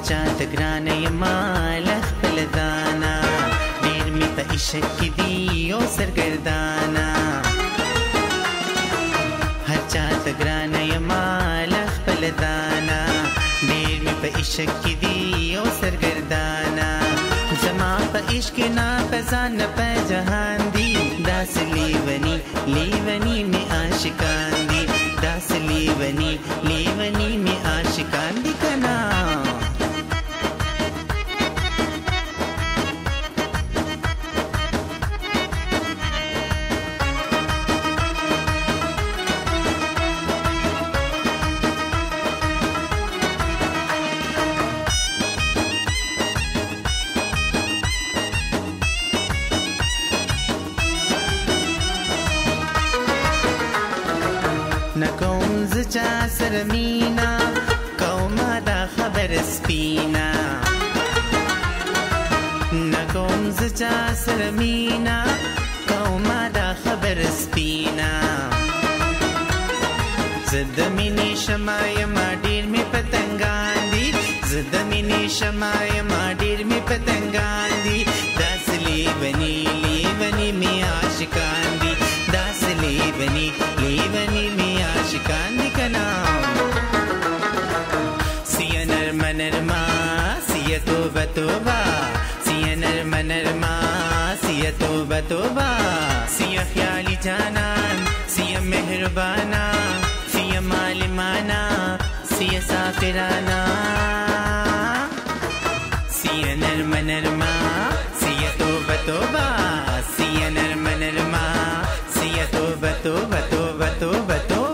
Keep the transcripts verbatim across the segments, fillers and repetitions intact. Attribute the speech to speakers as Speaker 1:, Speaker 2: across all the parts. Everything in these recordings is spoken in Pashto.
Speaker 1: چاته ګرانه یما له خپل ځانه ډېر مې په عشق کې دي یو سرګردانه هر چاته ګرانه یما له خپل ځانه ډېر مې په عشق کې دي یو سرګردانه زما په عشق نه په ځان نه په جهان دي داسې لیوني لیوني مې عاشقان دي داسې لیوني لیوني مې عاشقان دي که نه نکوم زه چا سره مینا کومه دا خبر سپینا نکوم زه چا سره مینا کومه دا خبر سپینا زه د مینې شمه یمه ډېر مې پتنګان دي زه د مینې شمه یمه ډېر مې پتنګان دي داسې لیوني لیوني مې عاشقان دي داسې لیوني لیوني مې عاشقان دي که نه سیه نرمه نرمه سیه توبه توبه سیه نرمه نرمه سیه توبه توبه سیه خیالی جانان سیه مهربانا سیه مالمانا سیه سافرانا سیه نرمه نرمه سیه توبه توبه سیه نرمه نرمه سیه توبه توبه توبه توبه توبه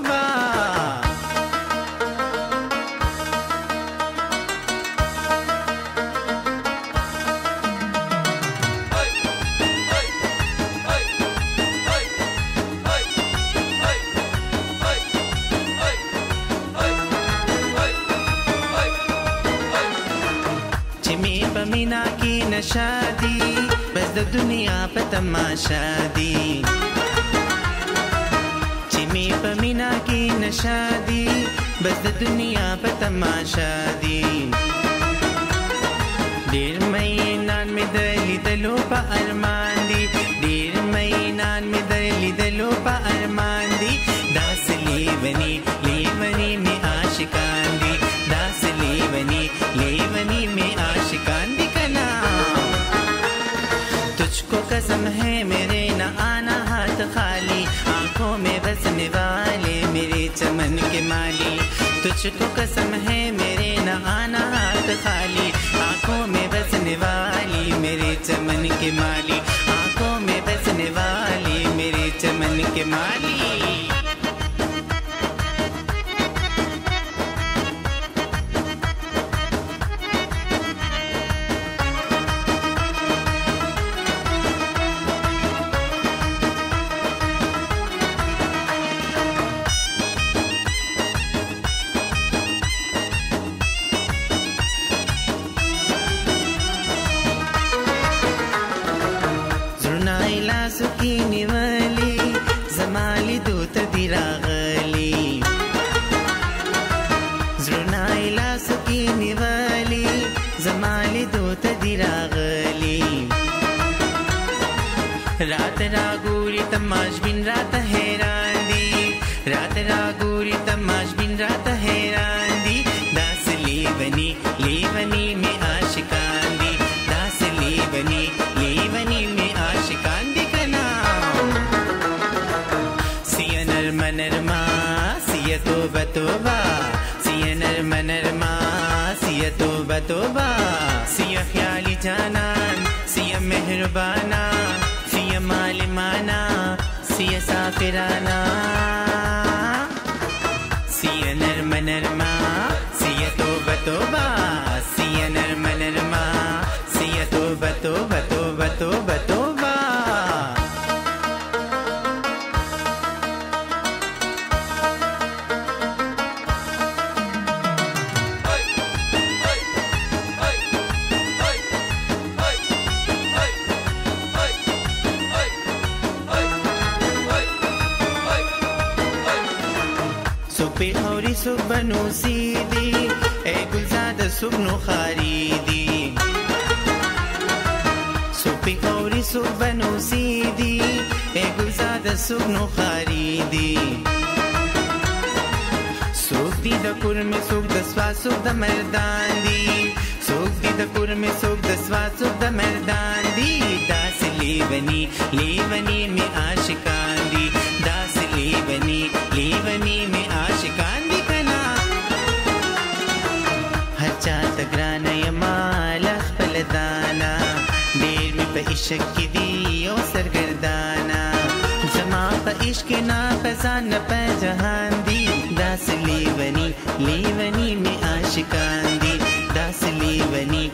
Speaker 1: مینا کی نشا دی بس د دنیا په تماشا دی چې می په مینا کی نشا دی بس د دنیا په تماشا دی ډیر مینان می د لیدلو په ارمان دی ډیر مینان می د لیدلو په ارمان دی داسې لیوني لیوني می عاشقان دی داسې لیوني لیوني می عاشقان دی کنا تجھ کو قسم ہے میرے نہ آنا ہاتھ خالی آنکھوں میں بسنے والے میرے چمن کے مالی تجھ کو قسم ہے میرے نہ آنا ہاتھ خالی آنکھوں میں بسنے والی میرے چمن کے مالی آنکھوں میں بسنے والی میرے چمن کے مالی سکی نیولی زمالی دوت دی راغلی زرنائی لا سکی نیولی زمالی دوت دی راغلی رات را گوری تماش بین رات حیران دی رات را گوری تماش بین رات حیران دی داس لیونی لیونی میں عاشقان دی داس لیونی لیونی میں عاشقان دی نرمه نرمه سیه توبه توبه سیه نرمه نرمه سیه توبه توبه سیه خیالی جانان سیه مهربانا سیه مالمانا سیه سافرانا سیه نرمه نرمه سیه توبه توبه سیه نرمه نرمه سیه توبه توبه توبه توبه توبه पे और सुबह नूसी दी ए गुलजाद سبنو خاريدي سوبي قوري سبنو سيدي اقول زاد سبنو خاريدي سوق دي دا كرمي سوق دا سوا سوق دا مردان دي سوق دي دا كرمي سوق دا سوا سوق دا مردان دي داس ليبني ليبني مي عاشقان دي داس ليبني ليبني مي عاشقان دي كنا هر چاته ګرانه یما لخپل دانا ډېر مې په عشق کې دي او سرګردانا زما په عشق نه پزان نه په جهان دي داس لیونی لیونی مې عاشقان دي داس لیونی